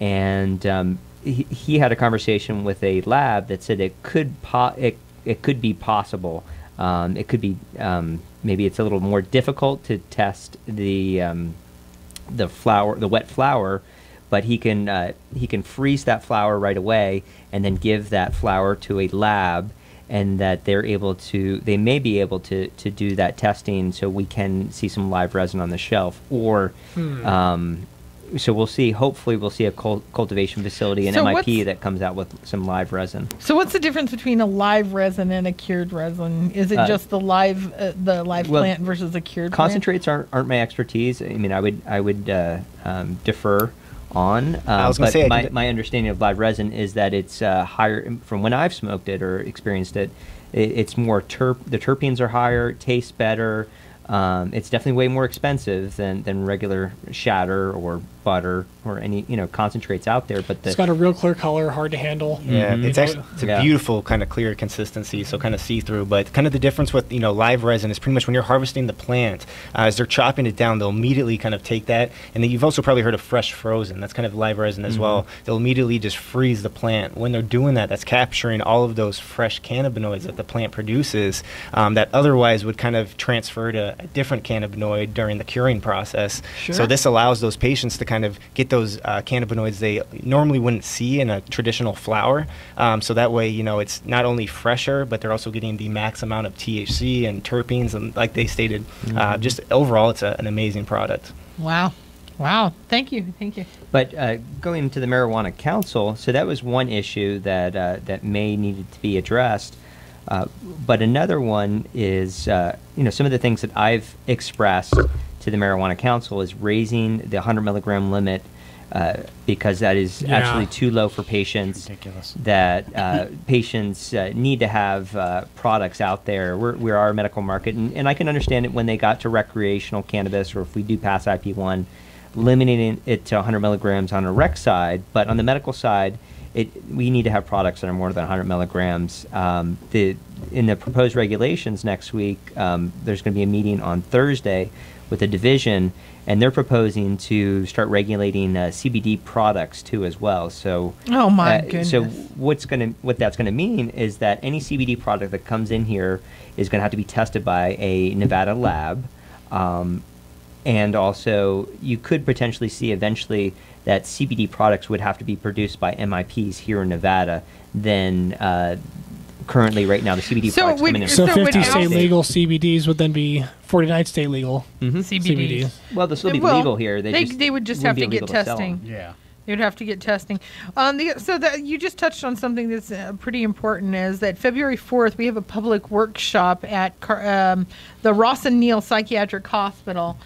And um, he, he had a conversation with a lab that said it could po- it, it could be possible. Um, it could be um, maybe it's a little more difficult to test the um, the flower, the wet flower, but he can uh, he can freeze that flower right away and then give that flower to a lab, and that they're able to, they may be able to, to do that testing so we can see some live resin on the shelf. Or, hmm. um, so we'll see, hopefully we'll see a cult- cultivation facility in so M I P that comes out with some live resin. So what's the difference between a live resin and a cured resin? Is it uh, just the live uh, the live well, plant versus a cured concentrates plant? aren't, aren't my expertise. I mean, I would, I would uh, um, defer on. Um, I was but say, my, my understanding of live resin is that it's uh, higher, from when I've smoked it or experienced it, it it's more terp, the terpenes are higher, it tastes better. Um, it's definitely way more expensive than, than regular shatter or butter or any, you know, concentrates out there. But the, it's got a real clear color, hard to handle. Yeah, Mm-hmm. it's actually, it's a Yeah. beautiful kind of clear consistency, so kind of see-through. But kind of the difference with, you know, live resin is pretty much when you're harvesting the plant, uh, as they're chopping it down, they'll immediately kind of take that. And then you've also probably heard of fresh frozen. That's kind of live resin as Mm-hmm. well. They'll immediately just freeze the plant. When they're doing that, that's capturing all of those fresh cannabinoids that the plant produces um, that otherwise would kind of transfer to a different cannabinoid during the curing process. Sure. So this allows those patients to kind of get those uh, cannabinoids they normally wouldn't see in a traditional flower. Um, so that way, you know, it's not only fresher, but they're also getting the max amount of T H C and terpenes, and like they stated, mm-hmm. uh, just overall, it's a, an amazing product. Wow. Wow. Thank you. Thank you. But uh, going into the Marijuana Council, so that was one issue that uh, that may needed to be addressed. Uh, but another one is, uh, you know, some of the things that I've expressed to the Marijuana Council is raising the one hundred milligram limit uh, because that is Yeah. actually too low for patients. Ridiculous. That uh, patients uh, need to have uh, products out there. We're, we are a medical market, and, and I can understand it when they got to recreational cannabis, or if we do pass I P one, limiting it to one hundred milligrams on a rec side. But on the medical side, It, we need to have products that are more than one hundred milligrams. Um, the, in the proposed regulations next week, um, there's going to be a meeting on Thursday with the division, and they're proposing to start regulating uh, C B D products too as well. So, Oh, my uh, goodness. So what's going to what that's going to mean is that any C B D product that comes in here is going to have to be tested by a Nevada lab. Um, And also, you could potentially see eventually that C B D products would have to be produced by M I Ps here in Nevada. Then uh, currently, right now, the C B D So products would- coming in. So, So fifty would state also- legal C B Ds would then be forty-nine state legal Mhm. C B Ds. C B Ds. Well, they'll still be Well, legal here. They, they- just they would just wouldn't have be to get illegal sell testing. them. Yeah. You'd have to get testing. Um, the, so that you just touched on something that's uh, pretty important, is that February fourth we have a public workshop at Car- um, the Ross and Neal Psychiatric Hospital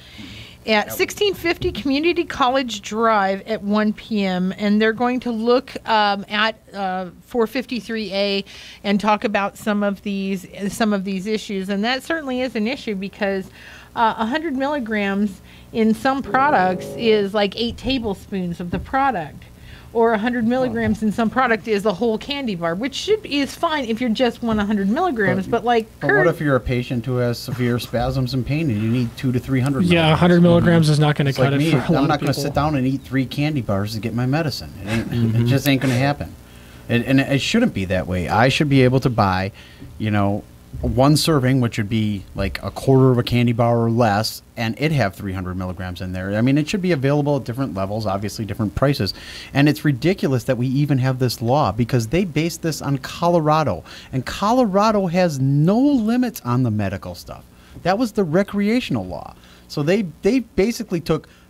at sixteen fifty Community College Drive at one p.m. and they're going to look um, at uh, four fifty-three A and talk about some of these some of these issues, and that certainly is an issue because uh, one hundred milligrams in some products is like eight tablespoons of the product, or one hundred milligrams in some product is a whole candy bar, which should be, is fine if you're just one hundred milligrams. But, but like, But Kurt, what if you're a patient who has severe spasms and pain and you need two to three hundred? Yeah, one hundred milligrams is not going to It's cut like it me. for a lot I'm of not going to people. sit down and eat three candy bars to get my medicine. It, ain't, it just ain't going to happen. It, and it shouldn't be that way. I should be able to buy, you know, one serving, which would be like a quarter of a candy bar or less, and it have three hundred milligrams in there. I mean, it should be available at different levels, obviously different prices. And it's ridiculous that we even have this law because they based this on Colorado. And Colorado has no limits on the medical stuff. That was the recreational law. So they, they basically took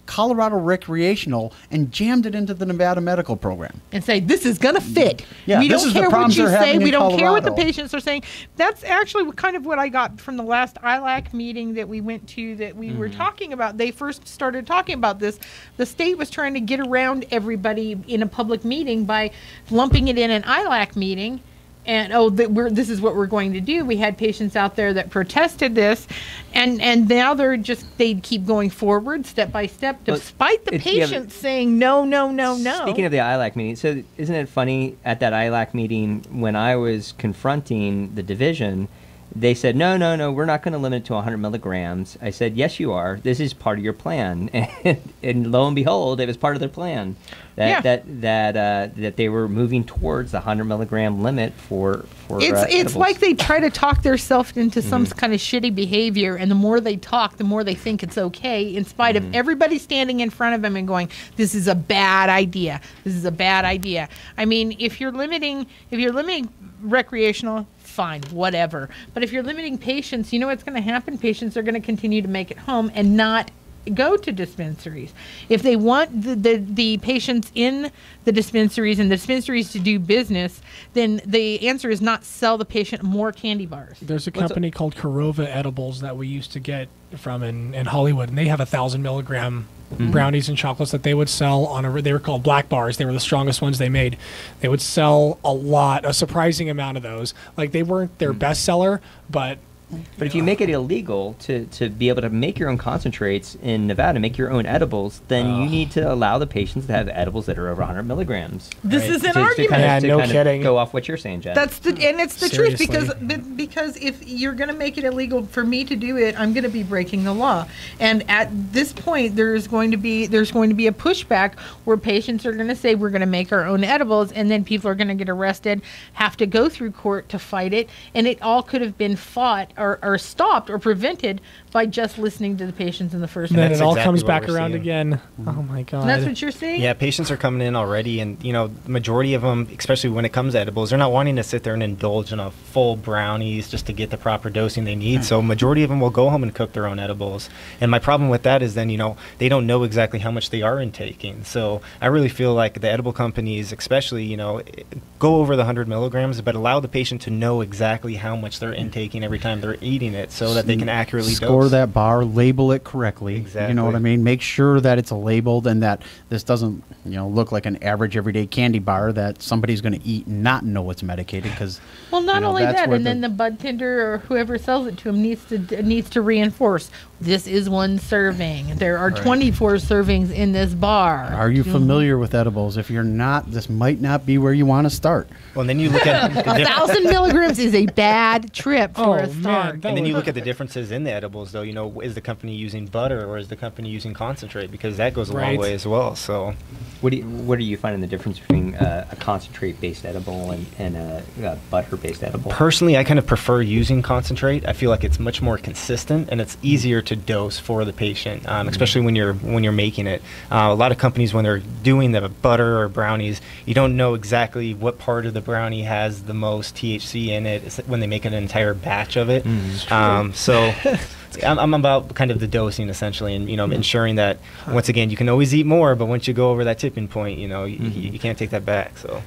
Colorado recreational and jammed it into the Nevada medical program and say this is going to fit. Yeah, we this don't is the care what problems you they're say. having We in don't care what the Colorado. patients are saying. That's actually kind of what I got from the last I L A C meeting that we went to that we mm-hmm. were talking about. They first started talking about this. The state was trying to get around everybody in a public meeting by lumping it in an I L A C meeting. And oh, that we're, this is what we're going to do. We had patients out there that protested this, and, and now they're just they keep going forward step by step, despite the patients saying no, no, no, no. Speaking of the I L A C meeting, so isn't it funny at that I L A C meeting when I was confronting the division, they said no, no, no, we're not going to limit it to one hundred milligrams. I said yes, you are. This is part of your plan, and, and lo and behold, it was part of their plan. That yeah. that that uh, that they were moving towards the one hundred milligram limit for for. It's uh, it's edibles. like they try to talk themselves into mm-hmm. some kind of shitty behavior, and the more they talk, the more they think it's okay, in spite mm-hmm. of everybody standing in front of them and going, "This is a bad idea. This is a bad idea." I mean, if you're limiting if you're limiting recreational, fine, whatever. But if you're limiting patients, you know what's going to happen? Patients are going to continue to make it home and not go to dispensaries. If they want the, the, the patients in the dispensaries and the dispensaries to do business, then the answer is not sell the patient more candy bars. There's a company called Kurova Edibles that we used to get from in, in Hollywood, and they have a thousand milligram mm-hmm. brownies and chocolates that they would sell on a, they were called black bars. They were the strongest ones they made. They would sell a lot, a surprising amount of those. Like they weren't their mm-hmm. best seller, but But if you make it illegal to, to be able to make your own concentrates in Nevada, make your own edibles, then uh, you need to allow the patients to have edibles that are over one hundred milligrams. This right? is an to, argument. To kind of, yeah, to no kind kidding. Of go off what you're saying, Jen. That's the and it's the Seriously. truth because because if you're going to make it illegal for me to do it, I'm going to be breaking the law. And at this point, there's going to be there's going to be a pushback where patients are going to say we're going to make our own edibles, and then people are going to get arrested, have to go through court to fight it, and it all could have been fought or, or stopped or prevented by just listening to the patients in the first place. Then place. it all exactly comes back we're around seeing. again. Oh my god! And that's what you're seeing. Yeah, patients are coming in already, and you know, the majority of them, especially when it comes to edibles, they're not wanting to sit there and indulge in a full brownies just to get the proper dosing they need. So, majority of them will go home and cook their own edibles. And my problem with that is then, you know, they don't know exactly how much they are intaking. So, I really feel like the edible companies, especially, you know, go over the one hundred milligrams, but allow the patient to know exactly how much they're intaking every time they're eating it, so that they can accurately score dose. that bar, label it correctly. Exactly. You know what I mean? Make sure that it's labeled and that this doesn't, you know, look like an average everyday candy bar that somebody's going to eat and not know it's medicated. Because well, not you know, only that, where and the, then the bud tender or whoever sells it to him needs to needs to reinforce this is one serving. There are Right. twenty-four servings in this bar. Are you familiar with edibles? If you're not, this might not be where you want to start. Well, and then you look at the A diff- thousand milligrams is a bad trip for Oh, a man, start. that and then you would- look at the differences in the edibles, though. You know, is the company using butter or is the company using concentrate? Because that goes a Right. long way as well. So, What do you, what are you finding the difference between uh, a concentrate-based edible and, and a, a butter-based edible? personally, I kind of prefer using concentrate. I feel like it's much more consistent and it's easier to dose for the patient, um, especially when you're when you're making it. Uh, a lot of companies, when they're doing the butter or brownies, you don't know exactly what part of the brownie has the most T H C in it when they make an entire batch of it. Mm, um, so. I'm, I'm about kind of the dosing essentially, and you know, ensuring that once again you can always eat more, but once you go over that tipping point, you know, mm-hmm. you, you can't take that back. So,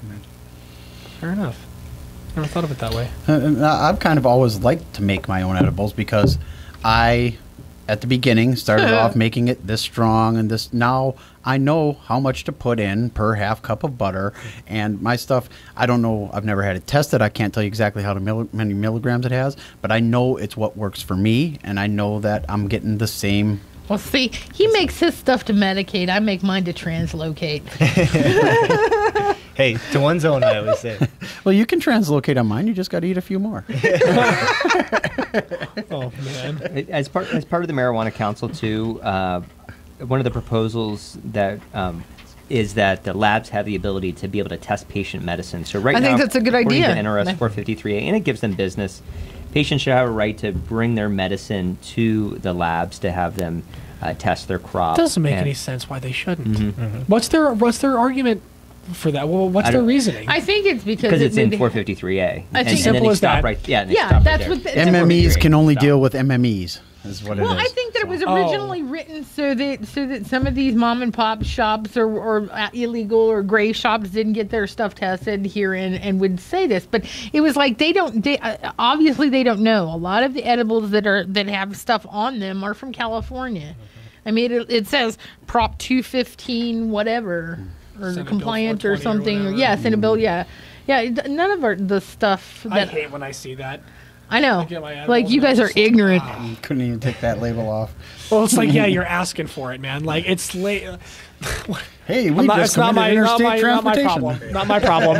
fair enough. Never thought of it that way. Uh, I've kind of always liked to make my own edibles because I, at the beginning, started off making it this strong and this. Now I know how much to put in per half cup of butter, and my stuff. I don't know. I've never had it tested. I can't tell you exactly how mil- many milligrams it has, but I know it's what works for me, and I know that I'm getting the same. Well, see, he makes his stuff to medicate. I make mine to translocate. hey, to one's own, I always say. Well, you can translocate on mine. You just got to eat a few more. Oh man! As part as part of the Marijuana Council too, uh, one of the proposals that um, is that the labs have the ability to be able to test patient medicine. So right I now, think that's a good according idea. to N R S four fifty-three A, and it gives them business. Patients should have a right to bring their medicine to the labs to have them uh, test their crop. Doesn't make and- any sense why they shouldn't. Mhm. Mm-hmm. What's their What's their argument for that? Well, what's I their don't- reasoning? I think it's because Because it's it in would- four fifty-three A. I And- think- and then Simple they as stop that. Right, yeah, and they Yeah, stop right that's there. what the- It's in M M Es can only Stop. deal with M M Es. is what well, it is. I think that so. it was originally oh. written so that so that some of these mom and pop shops or, or uh, illegal or gray shops didn't get their stuff tested here and, and would say this, but it was like they don't. They, uh, obviously, they don't know. A lot of the edibles that are that have stuff on them are from California. I mean, it, it says Prop two fifteen, whatever, or Senate compliant Bill or something. or Or, yeah, Senate Bill. Yeah, yeah. None of our the stuff. That, I hate when I see that. I know. I like you guys are ignorant. You couldn't even take that label off. Well, it's like, yeah, you're asking for it, man. Like it's late. Hey, we not, just it's not my, not, my, not my problem. Not my problem.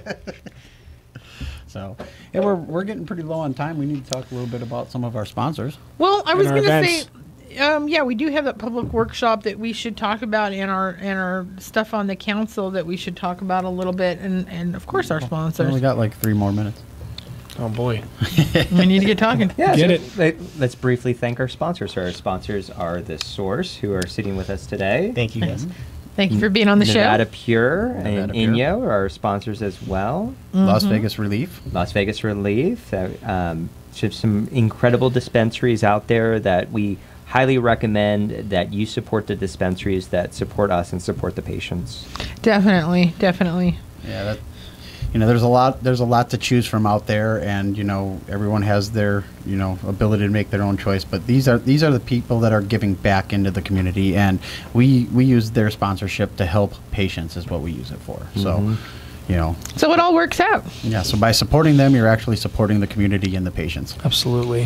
So, yeah, we're we're getting pretty low on time. We need to talk a little bit about some of our sponsors. Well, I was our going to events. say, um, yeah, we do have that public workshop that we should talk about, and our and our stuff on the council that we should talk about a little bit, and and of course our We sponsors. only got like three more minutes. Oh boy, we need to get talking. Yeah, Get so it. Let's briefly thank our sponsors. So our sponsors are The Source, who are sitting with us today. Thank you, guys. Thank you for being on the Nevada show. Pure Nevada and Pure. Inyo are our sponsors as well. Las Vegas Relief. Las Vegas Relief. Uh, um, just some incredible dispensaries out there that we highly recommend that you support the dispensaries that support us and support the patients. Definitely, definitely. Yeah, that, you know, there's a lot there's a lot to choose from out there, and you know, everyone has their, you know, ability to make their own choice. But these are these are the people that are giving back into the community, and we we use their sponsorship to help patients is what we use it for. Mm-hmm. So, you know, So it all works out. yeah. So by supporting them, you're actually supporting the community and the patients. absolutely.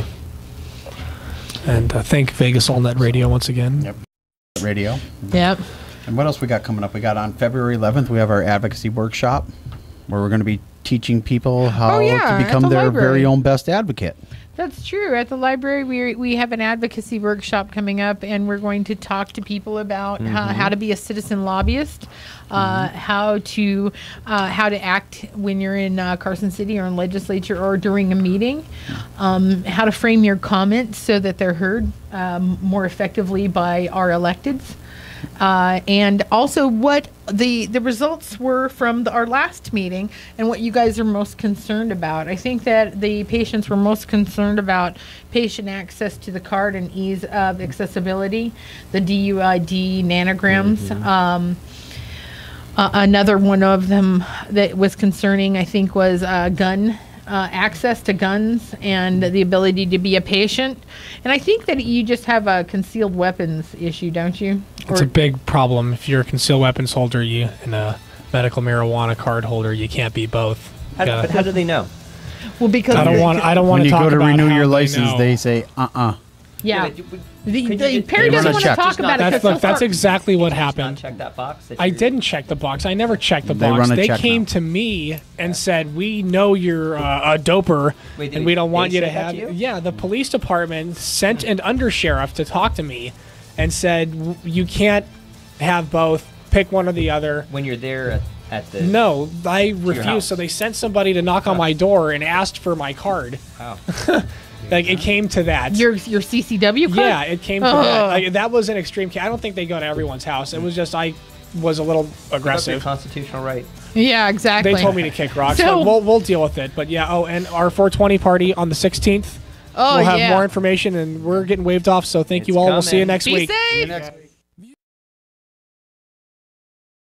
And uh, thank Vegas All Net Radio once again. Yep. Radio. Yep. And what else we got coming up? We got on February eleventh, we have our advocacy workshop where we're going to be teaching people how Oh, yeah, to at become the their library. very own best advocate. That's true. At the library, we we have an advocacy workshop coming up, and we're going to talk to people about how, how to be a citizen lobbyist, uh, how to uh, how to act when you're in uh, Carson City or in legislature or during a meeting, um, how to frame your comments so that they're heard um, more effectively by our electeds. Uh, and also what the the results were from the, our last meeting and what you guys are most concerned about. I think that the patients were most concerned about patient access to the card and ease of accessibility, the D U I D nanograms. Mm-hmm. Um, uh, another one of them that was concerning, I think, was uh, gun Uh, access to guns and the ability to be a patient. And I think that you just have a concealed weapons issue, don't you? It's a big problem. If you're a concealed weapons holder you and a medical marijuana card holder, you can't be both. How, Yeah. but how do they know? Well, because I don't want. I don't want When to you talk go to about renew how your they license, know. they say, uh-uh. yeah. but you- would- The, could you the, just- Perry They doesn't run a want to check. talk Just about not- it. That's 'cause look. so That's far- exactly what Not happened. check that box. that I you're- didn't check the box. I never checked the They box. run a They check came now. to me and said, "We know you're uh, a doper, Wait, did and we don't they want you to say that have." to you? Yeah, the police department sent an undersheriff to talk to me, and said, "W- "You can't have both. Pick one or the other." When you're there at, at the No, I house. refused. So they sent somebody to knock on my door and asked for my card. Wow. Like it came to that. Your your C C W card? Yeah, it came to Oh. that. Like, that was an extreme case. I don't think they go to everyone's house. It was just I was a little That's your aggressive. constitutional right. Yeah, exactly. They told me to kick rocks. So- So we'll we'll deal with it. But yeah. Oh, and our four twenty party on the sixteenth. Oh, we'll have yeah. more information, and we're getting waved off. So thank It's you all. We'll see you coming. next Be week. safe. Next